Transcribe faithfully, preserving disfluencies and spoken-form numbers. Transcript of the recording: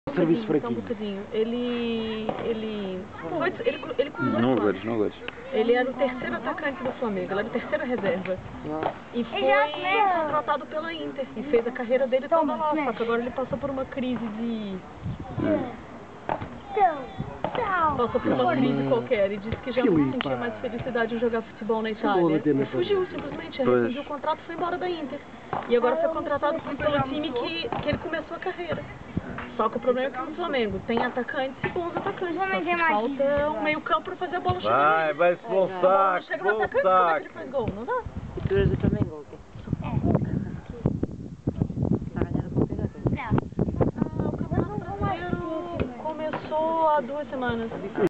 Serviço para Só um aqui. bocadinho. Ele. Ele. Foi, ele, ele com dezoito Não anos. gosto, não gosto. Ele era o terceiro atacante do Flamengo, ele era a terceira reserva. E foi contratado pela Inter e fez a carreira dele toda lá. Só que agora ele passa por uma crise de. Passa por uma crise qualquer e disse que já não sentia mais felicidade em jogar futebol na Itália. E fugiu simplesmente, rescindiu o contrato e foi embora da Inter. E agora foi contratado pelo time que, que ele começou a carreira. Só que o problema é que o Flamengo tem atacantes e bons atacantes. Só que falta um meio campo para fazer a bola chegar. Vai, vai se bom A bola não saco, chega no bom atacante, como é que ele saco. faz gol? Não dá. Tu eres do Flamengo ou quê? Está a ganhar a campeonato? Ah, o Campeonato Brasileiro começou há duas semanas.